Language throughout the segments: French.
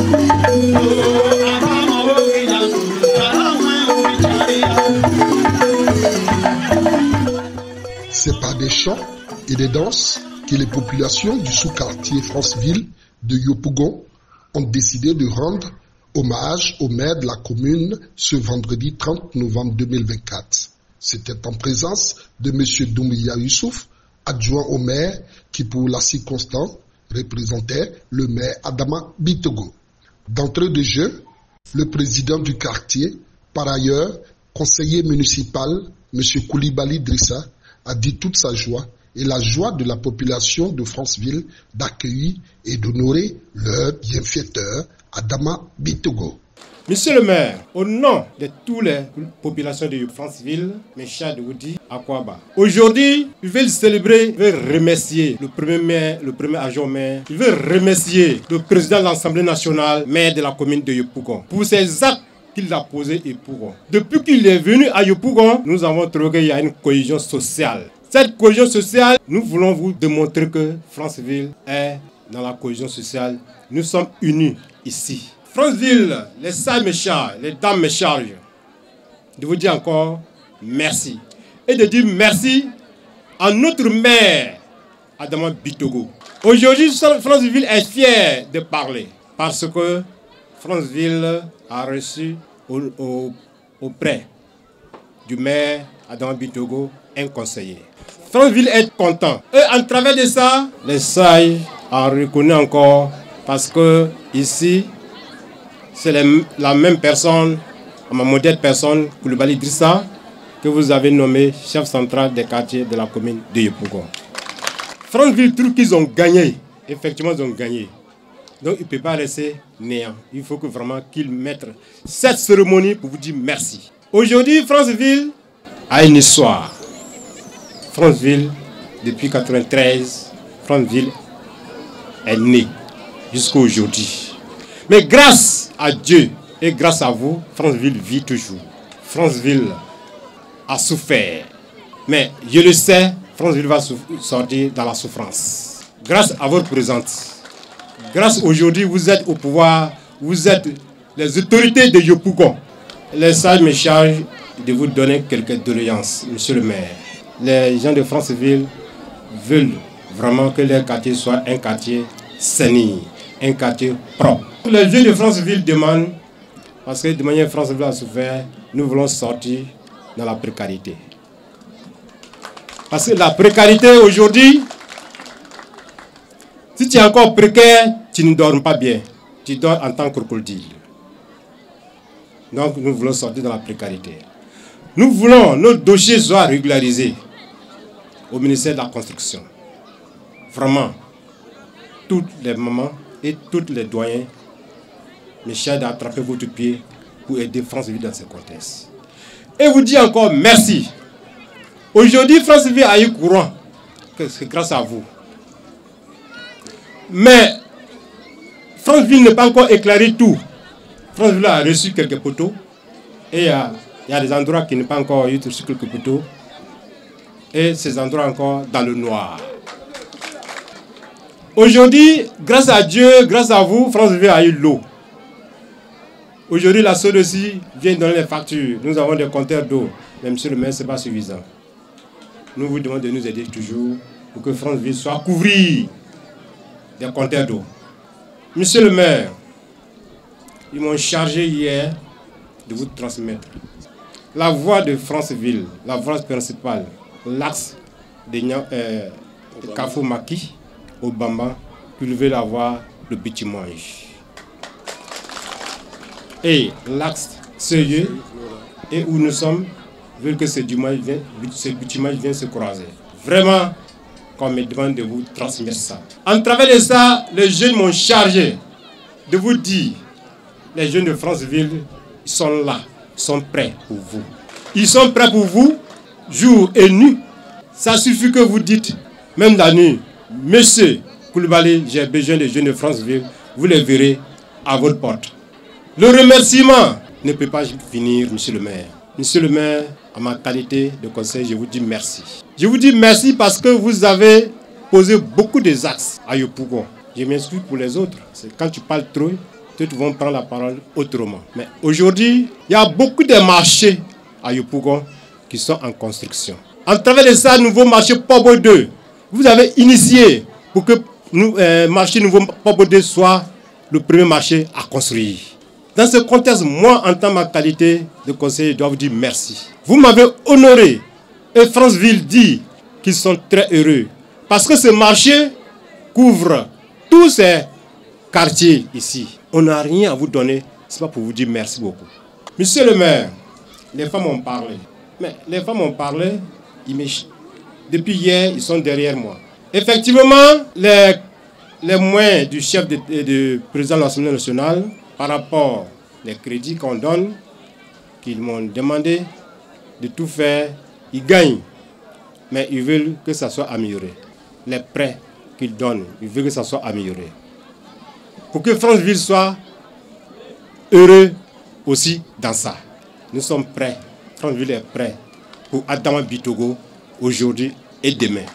C'est par des chants et des danses que les populations du sous-quartier Franceville de Yopougon ont décidé de rendre hommage au maire de la commune ce vendredi 30 novembre 2024. C'était en présence de M. Doumbouya Youssouf, adjoint au maire, qui pour la circonstance représentait le maire Adama Bitogo. D'entrée de jeu, le président du quartier, par ailleurs conseiller municipal, M. Koulibaly Drissa, a dit toute sa joie et la joie de la population de Franceville d'accueillir et d'honorer leur bienfaiteur Adama Bitogo. Monsieur le maire, au nom de toutes les populations de Franceville, mes chers de vous dire à quoi bas. Aujourd'hui, je vais le célébrer, je vais remercier le premier maire, le premier adjoint maire, je vais remercier le président de l'Assemblée nationale, maire de la commune de Yopougon, pour ses actes qu'il a posés à Yopougon. Depuis qu'il est venu à Yopougon, nous avons trouvé qu'il y a une cohésion sociale. Cette cohésion sociale, nous voulons vous démontrer que Franceville est dans la cohésion sociale. Nous sommes unis ici. Franceville, les salles me chargent, les dames me chargent de vous dire encore merci. Et de dire merci à notre maire, Adama Bitogo. Aujourd'hui, Franceville est fier de parler parce que Franceville a reçu auprès du maire Adama Bitogo un conseiller. Franceville est content. Et en travers de ça, les sages ont reconnu encore parce que ici, c'est la même personne, ma modeste personne, Koulibaly Drissa, que vous avez nommé chef central des quartiers de la commune de Yopougon. Franceville trouve qu'ils ont gagné. Effectivement, ils ont gagné. Donc, il ne peut pas rester néant. Il faut que vraiment qu'ils mettent cette cérémonie pour vous dire merci. Aujourd'hui, Franceville a une histoire. Franceville, depuis 1993, Franceville est né jusqu'à aujourd'hui. Mais grâce à Dieu et grâce à vous, Franceville vit toujours. Franceville a souffert. Mais je le sais, Franceville va sortir dans la souffrance. Grâce à votre présence, grâce aujourd'hui, vous êtes au pouvoir, vous êtes les autorités de Yopougon. Les sages me chargent de vous donner quelques doléances, monsieur le maire. Les gens de Franceville veulent vraiment que leur quartier soit un quartier sain, un quartier propre. Les jeunes de Franceville demandent, parce que de manière Franceville a souffert, nous voulons sortir dans la précarité. Parce que la précarité aujourd'hui, si tu es encore précaire, tu ne dors pas bien. Tu dors en tant que crocodile. Donc nous voulons sortir dans la précarité. Nous voulons que nos dossiers soient régularisés au ministère de la Construction. Vraiment, toutes les mamans et tous les doyens, mes chers, d'attraper votre pied pour aider Franceville dans ce contexte. Et vous dire encore merci. Aujourd'hui, Franceville a eu courant, c'est grâce à vous. Mais Franceville n'est pas encore éclairé tout. Franceville a reçu quelques poteaux et il y a des endroits qui n'ont pas encore eu reçu quelques poteaux. Et ces endroits encore dans le noir. Aujourd'hui, grâce à Dieu, grâce à vous, Franceville a eu l'eau. Aujourd'hui, la SODE aussi vient donner les factures. Nous avons des compteurs d'eau. Mais monsieur le maire, ce n'est pas suffisant. Nous vous demandons de nous aider toujours pour que Franceville soit couvert des compteurs d'eau. Monsieur le maire, ils m'ont chargé hier de vous transmettre la voie de Franceville, la voie principale, l'axe de Kafou-Maki au Bamba, qui devait la voie de Bitimange. Et l'axe Seyeux, et où nous sommes, veut que ce Bitimange vienne se croiser. Vraiment, qu'on me demande de vous transmettre ça. En travers de ça, les jeunes m'ont chargé de vous dire, les jeunes de Franceville, ils sont là, ils sont prêts pour vous. Ils sont prêts pour vous, jour et nuit. Ça suffit que vous dites, même la nuit, monsieur Koulibaly, j'ai besoin des jeunes de Franceville, vous les verrez à votre porte. Le remerciement ne peut pas finir, monsieur le maire. Monsieur le maire, à ma qualité de conseil, je vous dis merci. Je vous dis merci parce que vous avez posé beaucoup des axes à Yopougon. Je m'excuse pour les autres. C'est quand tu parles trop, d'autres vont prendre la parole autrement. Mais aujourd'hui, il y a beaucoup de marchés à Yopougon qui sont en construction. En travers de ça, nouveau marché Pobo 2, vous avez initié pour que le marché nouveau Pobo 2 soit le premier marché à construire. Dans ce contexte, moi, en tant que ma qualité de conseiller, je dois vous dire merci. Vous m'avez honoré et Franceville dit qu'ils sont très heureux parce que ce marché couvre tous ces quartiers ici. On n'a rien à vous donner, ce n'est pas pour vous dire merci beaucoup. Monsieur le maire, les femmes ont parlé. Mais les femmes ont parlé, depuis hier, ils sont derrière moi. Effectivement, les moyens du chef du président de l'Assemblée nationale par rapport aux crédits qu'on donne, qu'ils m'ont demandé de tout faire, ils gagnent. Mais ils veulent que ça soit amélioré. Les prêts qu'ils donnent, ils veulent que ça soit amélioré. Pour que Franceville soit heureux aussi dans ça. Nous sommes prêts. Franceville est prêt pour Adama Bitogo aujourd'hui et demain.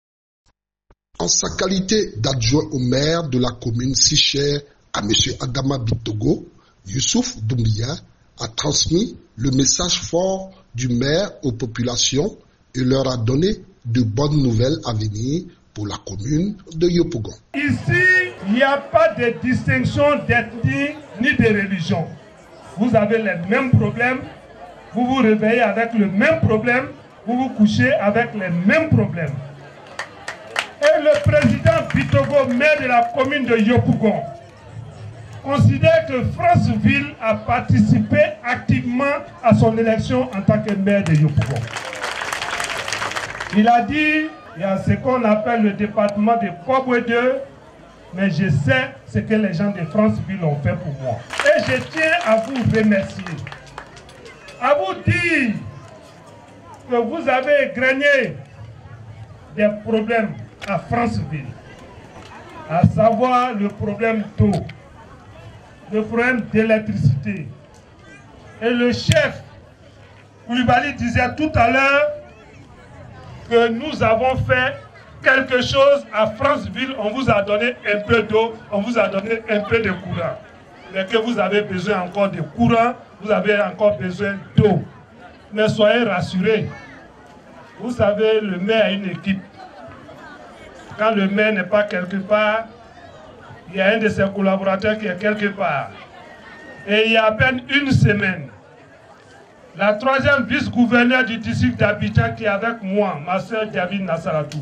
En sa qualité d'adjoint au maire de la commune si chère à M. Adama Bitogo, Youssouf Doumbia a transmis le message fort du maire aux populations et leur a donné de bonnes nouvelles à venir pour la commune de Yopougon. Ici, il n'y a pas de distinction d'ethnie ni de religion. Vous avez les mêmes problèmes, vous vous réveillez avec le même problème, vous vous couchez avec les mêmes problèmes. Et le président Bitogo, maire de la commune de Yopougon, considère que Franceville a participé activement à son élection en tant que maire de Yopougon. Il a dit, il y a ce qu'on appelle le département de Pobo 2, mais je sais ce que les gens de Franceville ont fait pour moi. Et je tiens à vous remercier, à vous dire que vous avez égrené des problèmes à Franceville, à savoir le problème d'eau, le problème d'électricité. Et le chef Koulibaly disait tout à l'heure que nous avons fait quelque chose à Franceville, on vous a donné un peu d'eau, on vous a donné un peu de courant. Mais que vous avez besoin encore de courant, vous avez encore besoin d'eau. Mais soyez rassurés, vous savez, le maire a une équipe. Quand le maire n'est pas quelque part, il y a un de ses collaborateurs qui est quelque part. Et il y a à peine une semaine, la troisième vice-gouverneure du district d'Abidjan qui est avec moi, ma soeur David Nassaratou,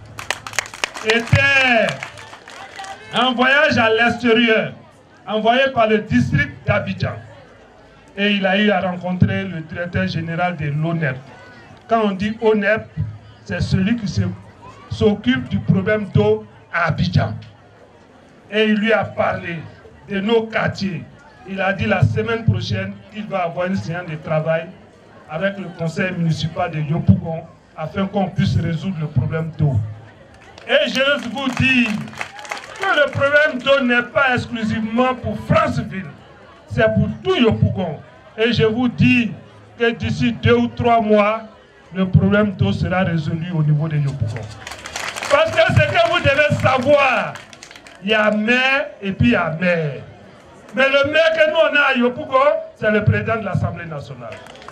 était en voyage à l'extérieur, envoyé par le district d'Abidjan. Et il a eu à rencontrer le directeur général de l'ONEP. Quand on dit ONEP, c'est celui qui s'occupe du problème d'eau à Abidjan. Et il lui a parlé de nos quartiers. Il a dit la semaine prochaine qu'il va avoir une séance de travail avec le conseil municipal de Yopougon afin qu'on puisse résoudre le problème d'eau. Et je vous dis que le problème d'eau n'est pas exclusivement pour Franceville, c'est pour tout Yopougon. Et je vous dis que d'ici 2 ou 3 mois, le problème d'eau sera résolu au niveau de Yopougon. Parce que ce que vous devez savoir, il y a maire et puis il y a maire. Mais le maire que nous on a à Yopougon, c'est le président de l'Assemblée nationale.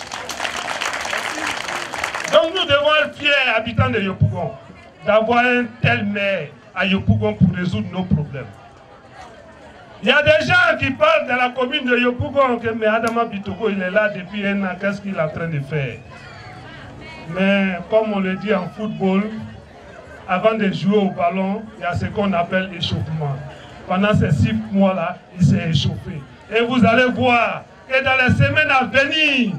Donc nous devons être fiers, habitants de Yopougon, d'avoir un tel maire à Yopougon pour résoudre nos problèmes. Il y a des gens qui parlent de la commune de Yopougon que mais Adama Bitogo il est là depuis 1 an, qu'est-ce qu'il est en train de faire? Mais comme on le dit en football, avant de jouer au ballon, il y a ce qu'on appelle échauffement. Pendant ces 6 mois-là, il s'est échauffé. Et vous allez voir que dans les semaines à venir,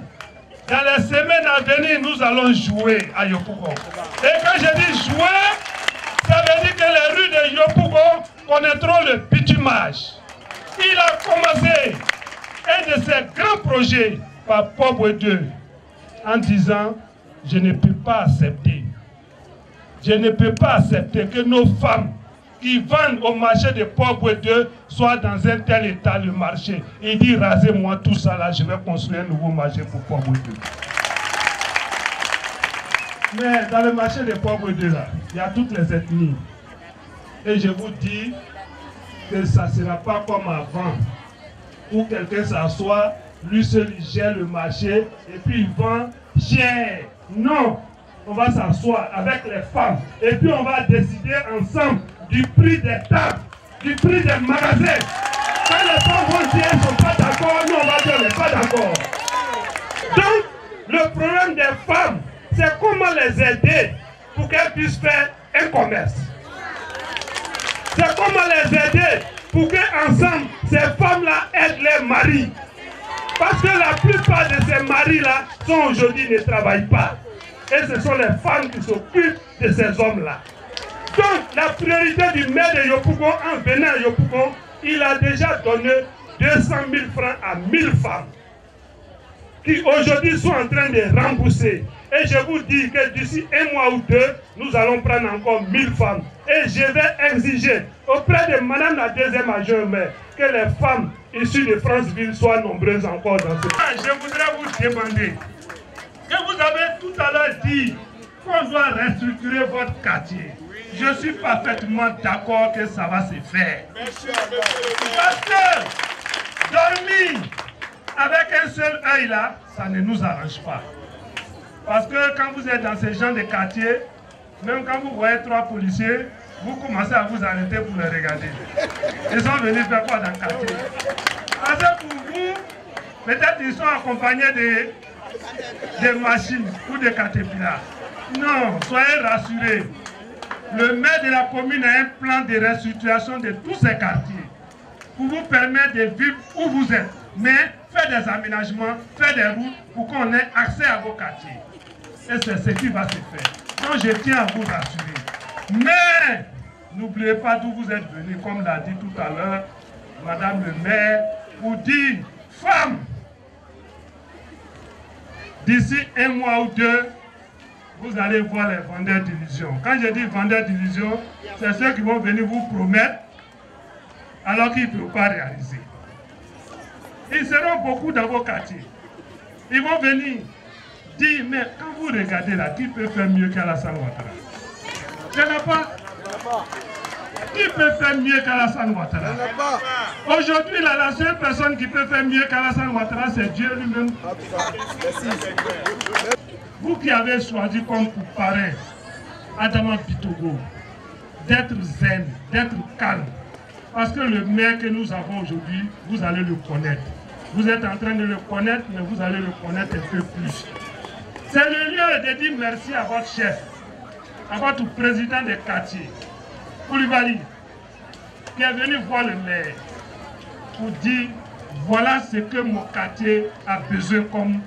nous allons jouer à Yopougon. Et quand je dis jouer, ça veut dire que les rues de Yopougon connaîtront le bitumage. Il a commencé un de ses grands projets par Pobo 2 en disant « Je ne peux pas accepter. Je ne peux pas accepter que nos femmes qui vendent au marché de Pobo 2 soient dans un tel état le marché. » Il dit « Rasez-moi tout ça là, je vais construire un nouveau marché pour Pobo 2. » Mais dans le marché de Pobo 2 là, il y a toutes les ethnies. Et je vous dis que ça ne sera pas comme avant. où quelqu'un s'assoit, lui seul il gère le marché et puis il vend cher. Non, on va s'asseoir avec les femmes et puis on va décider ensemble du prix des tables, du prix des magasins. Quand les femmes vont dire qu'elles ne sont pas d'accord, nous on va dire qu'elles ne sont pas d'accord. Donc, le problème des femmes, c'est comment les aider pour qu'elles puissent faire un commerce. C'est comment les aider pour qu'ensemble, ces femmes-là aident les maris. Parce que la plupart de ces maris-là sont aujourd'hui ne travaillent pas. Et ce sont les femmes qui s'occupent de ces hommes-là. Donc, la priorité du maire de Yopougon, en venant à Yopougon, il a déjà donné 200 000 francs à 1000 femmes qui aujourd'hui sont en train de rembourser. Et je vous dis que d'ici 1 mois ou 2, nous allons prendre encore 1000 femmes. Et je vais exiger auprès de Madame la deuxième adjointe maire que les femmes issues de Franceville soient nombreuses encore dans ce pays. Je voudrais vous demander que vous avez tout à l'heure dit qu'on doit restructurer votre quartier. Je suis parfaitement d'accord que ça va se faire. Parce que dormir avec un seul œil là, ça ne nous arrange pas. Parce que quand vous êtes dans ces genres de quartiers, même quand vous voyez 3 policiers, vous commencez à vous arrêter pour les regarder. Ils sont venus faire quoi dans le quartier? Parce que pour vous, peut-être ils sont accompagnés de machines ou de caterpillars. Non, soyez rassurés. Le maire de la commune a un plan de restructuration de tous ces quartiers pour vous permettre de vivre où vous êtes, mais faire des aménagements, faire des routes pour qu'on ait accès à vos quartiers. Et c'est ce qui va se faire. Donc je tiens à vous rassurer. Mais n'oubliez pas d'où vous êtes venus, comme l'a dit tout à l'heure Madame le maire, pour dire, femmes, d'ici 1 mois ou 2, vous allez voir les vendeurs d'illusions. Quand je dis vendeurs d'illusions, c'est ceux qui vont venir vous promettre alors qu'ils ne peuvent pas réaliser. Ils seront beaucoup dans vos quartiers. Ils vont venir dire, mais quand vous regardez là, qui peut faire mieux qu'Alassane Ouattara? Il n'y en a pas. Qui peut faire mieux qu'Alassane Ouattara? Aujourd'hui, la seule personne qui peut faire mieux qu'Alassane Ouattara, c'est Dieu lui-même. Vous qui avez choisi comme parrain Adama Bitogo, d'être zen, d'être calme, parce que le maire que nous avons aujourd'hui, vous allez le connaître. Vous êtes en train de le connaître, mais vous allez le connaître un peu plus. C'est le lieu de dire merci à votre chef, à votre président de quartier, Koulibaly, qui est venu voir le maire pour dire voilà ce que mon quartier a besoin comme.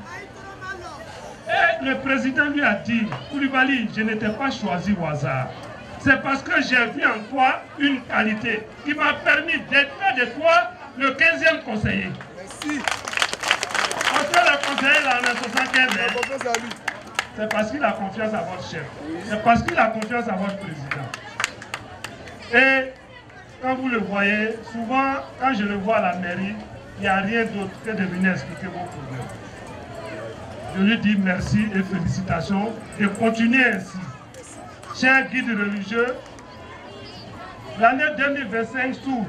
Et le président lui a dit, Koulibaly, je n'étais pas choisi au hasard. C'est parce que j'ai vu en toi une qualité qui m'a permis d'être de toi le 15e conseiller. Merci. Parce que le conseiller là, on a 75 ans. C'est parce qu'il a confiance à votre chef. C'est parce qu'il a confiance à votre président. Et quand vous le voyez, souvent, quand je le vois à la mairie, il n'y a rien d'autre que de venir expliquer vos problèmes. Je lui dis merci et félicitations et continuez ainsi. Chers guides religieux, l'année 2025 s'ouvre.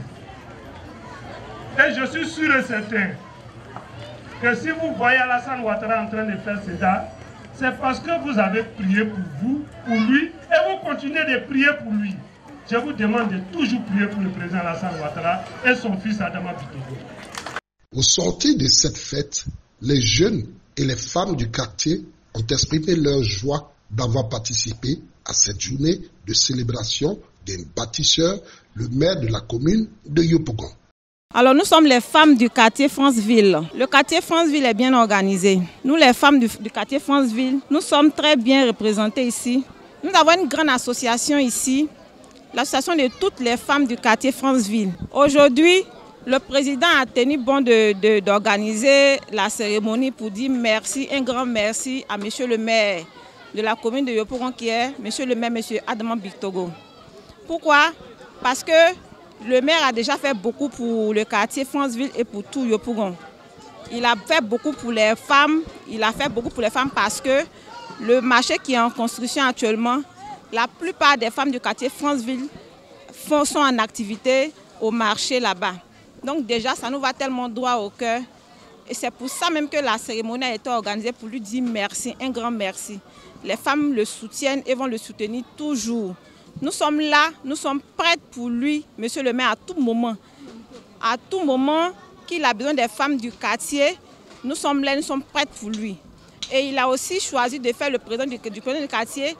Et je suis sûr et certain que si vous voyez Alassane Ouattara en train de faire cela, c'est parce que vous avez prié pour vous, pour lui, et vous continuez de prier pour lui. Je vous demande de toujours prier pour le président Alassane Ouattara et son fils Adama Bitogo. Au sortir de cette fête, les jeunes et les femmes du quartier ont exprimé leur joie d'avoir participé à cette journée de célébration d'un bâtisseur, le maire de la commune de Yopougon. Alors nous sommes les femmes du quartier Franceville. Le quartier Franceville est bien organisé. Nous les femmes du quartier Franceville, nous sommes très bien représentées ici. Nous avons une grande association ici, l'association de toutes les femmes du quartier Franceville. Aujourd'hui, le président a tenu bon d'organiser la cérémonie pour dire merci, un grand merci à monsieur le maire de la commune de Yopougon qui est monsieur le maire, monsieur Adama Bitogo. Pourquoi? Parce que le maire a déjà fait beaucoup pour le quartier Franceville et pour tout Yopougon. Il a fait beaucoup pour les femmes, parce que le marché qui est en construction actuellement, la plupart des femmes du quartier Franceville sont en activité au marché là-bas. Donc déjà, ça nous va tellement droit au cœur. Et c'est pour ça même que la cérémonie a été organisée, pour lui dire merci, un grand merci. Les femmes le soutiennent et vont le soutenir toujours. Nous sommes là, nous sommes prêtes pour lui, monsieur le maire, à tout moment. À tout moment qu'il a besoin des femmes du quartier, nous sommes là, nous sommes prêtes pour lui. Et il a aussi choisi de faire le président du quartier,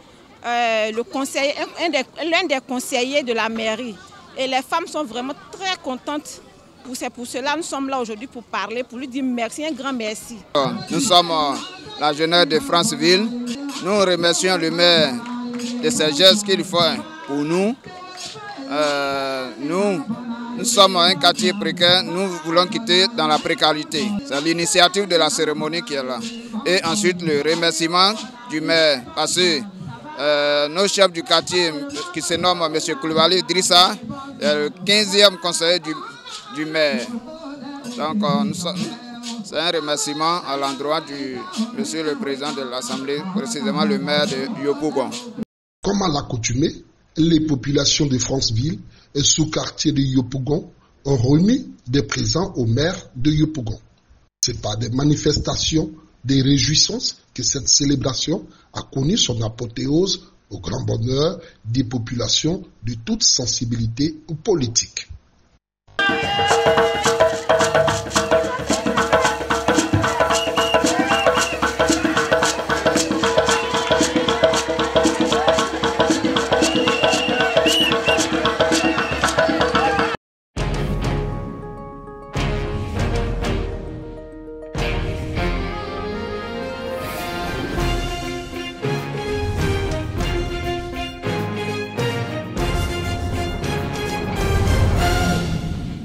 l'un des conseillers de la mairie. Et les femmes sont vraiment très contentes. C'est pour cela que nous sommes là aujourd'hui pour parler, pour lui dire merci, un grand merci. Nous sommes la jeunesse de Franceville. Nous remercions le maire de ces gestes qu'il fait pour nous. Nous sommes un quartier précaire, nous voulons quitter dans la précarité. C'est l'initiative de la cérémonie qui est là. Et ensuite le remerciement du maire, parce que nos chefs du quartier, qui se nomme M. Koulibaly Idrissa, le 15e conseiller du maire. Donc c'est un remerciement à l'endroit du monsieur le président de l'Assemblée, précisément le maire de Yopougon. Comme à l'accoutumée, les populations de Franceville et sous-quartier de Yopougon ont remis des présents au maire de Yopougon. C'est par des manifestations, des réjouissances que cette célébration a connu son apothéose au grand bonheur des populations de toute sensibilité politique.